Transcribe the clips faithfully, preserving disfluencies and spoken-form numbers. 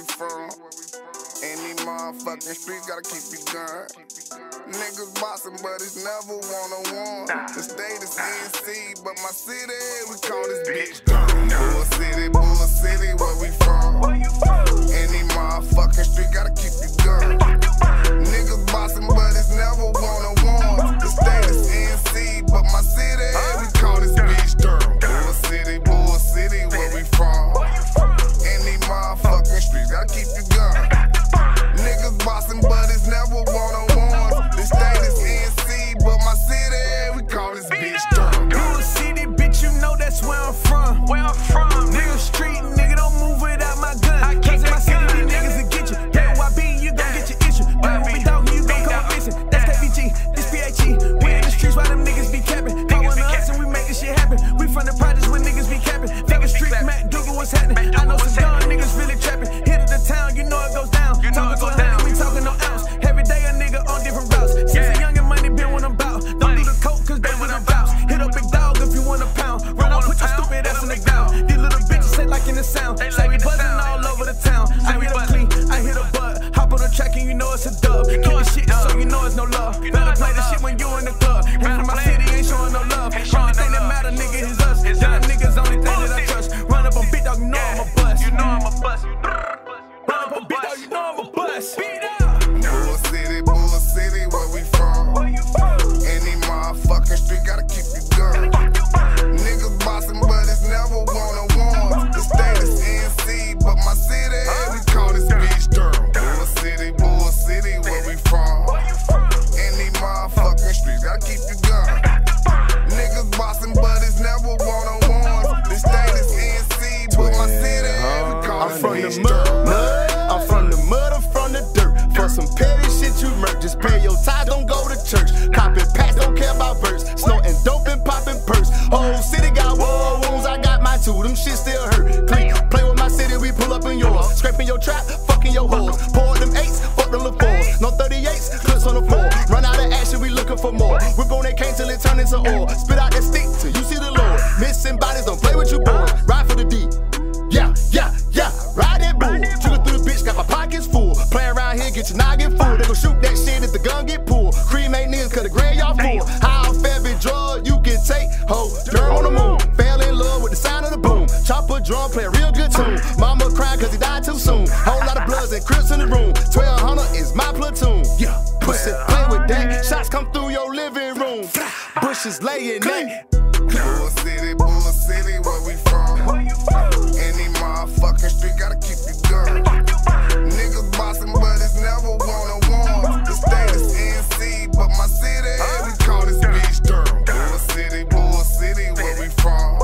from. In these motherfucking streets, gotta keep your gun. Niggas boxing, but it's never one-on-one. The state is N C, but my city, we call this bitch Durham. Bull City, Bull City, where we from. In these motherfucking streets, gotta keep your gun. Niggas boxing, but it's never one-on-one. The state is N C, but my city, we call this bitch Durham. Bull City, Bull City, where we from. In these motherfucking streets, gotta keep your gun. Niggas boxing, but it's never one-on-one. The state is N C, but my city, we call this bitch Durham. Bull City, bitch, you know that's where I'm from. Where I'm from, nigga street, nigga, don't move without my gun. I Cause in my city, these niggas will get you. K Y B, you gon' get your issue. When we be dog, you gon' come missing. That's K B G, this P H E. We in the streets while them niggas be capping. Call one of us and we make this shit happen. We from the projects when niggas be capping. Nigga street, Matt Dougal, what's happening? I know some dumb niggas really trapping. Hit of the town, you know it goes down. Talking so down, we talking no ounce. Every day a nigga on different routes. Since a young and money been what I'm about. Don't do the coke cause they what I'm about. Hit up big dog if you want a pound. Run up, put your stupid ass in the ground. These little bitches say like in the sound. Say we buzzing all over the town. I hit up clean, I hit a butt. Hop on the track and you know it's a dub. Keep the shit so you know it's no love. Better play the shit when you in the club. We from my city ain't showing no love. Only thing that matter, nigga, is us. Young niggas only thing that I trust. Run up on big dog, you know I'm a bust. You know I'm a bust. Run up on big dog, you know I'm a bust. Bull City, Bull City, where we from. In these motherfucking streets, gotta keep your gun. Niggas boxing, but it's never one-on-one. The state is N C, but my city, we call this bitch Durham. Bull City, Bull City, where we from. In these motherfucking streets, gotta keep your gun. Niggas boxing, but it's never one-on-one. The state is N C, but my city, we call this bitch Durham. I'm from the mud, I'm from the dirt. For some petty shit you murk, just pay your tithe, don't go to church. Copping packs, don't care about verse. Snorting dope and popping purse. Whole city got war wounds, I got mine too. Them shit still hurt. Clean, play with my city, we pull up in yours. Scraping your trap, fucking your hoes. Pour them eights, fuck them little fours. No thirty-eights, clips on the floor. Run out of action, we looking for more. Whip on that cane till it turn into oil. Spit out that stick till you see the Lord. Missing bodies, don't play with you boys. Ride for the D. Yeah, yeah, yeah, ride that bull. Trigger through the bitch, got my pockets full. Play around here, get your noggin full. They gon' shoot that shit if the gun get pulled. Cremate niggas, cause the grand y'all full. How fair big drug you can take, ho, Durham on the moon. Fell in love with the sound of the boom. Chopper drum, play a real good tune. Mama cried cause he died too soon. Whole lot of bloods and crips in the room. twelve hundred is my platoon. Yeah, pussy, play with that. Shots come through your living room. Bushes laying that. Bull City, Bull City, where we from. In these motherfucking streets, gotta keep your gun. Niggas boxing, but it's never one-on-one. The state is N C, but my city, we call this bitch Durham. Bull City, Bull City, where we from.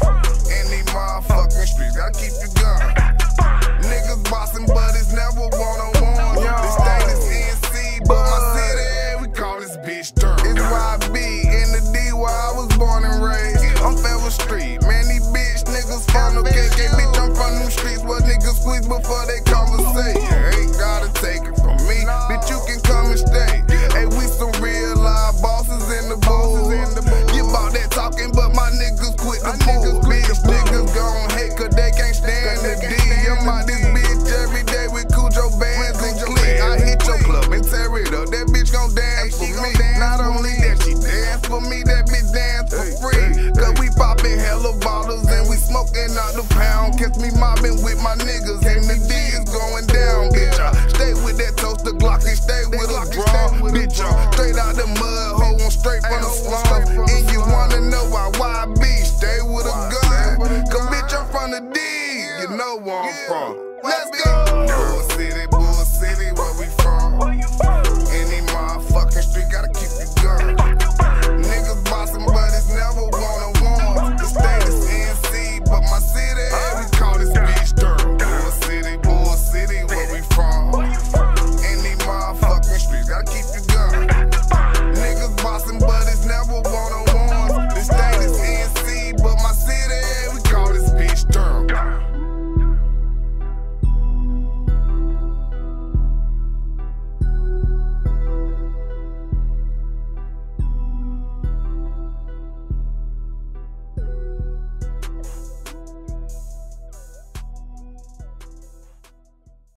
In these motherfucking streets, gotta keep your gun. Niggas boxing, but it's never one-on-one. The state is N C, but my city, we call this bitch Durham. It's Y B in the D where I was born and raised. I'm Fairwood Street, man, these bitch niggas from the K K, bitch, I'm from them streets where niggas squeeze before they conversate. Ain't gotta take it from me, bitch, you can come and stay. Hey, we some real live bosses in the booth. You about that talking, but my niggas quit the pool. Bitch, niggas gon' hate cause they can't stand the D. I'm out this bitch every day with Cujo bands and click. I hit your club and tear it up, that bitch gon' dance for me. Not only that, she dance for me, that bitch dance for free. Cause we poppin' hella bottles and we smoking out the pound. Catch me mobbing with my niggas and the D is going down, bitch. I stay with that toaster Glock and stay with a draw, bitch. I straight out the mud, hoe on straight from the slum. And you wanna know why Y B stay with a gun? Cause bitch, I'm from the D, you know where I'm from. Let's go. Bull City, Bull City, where we from. In these motherfucking streets, gotta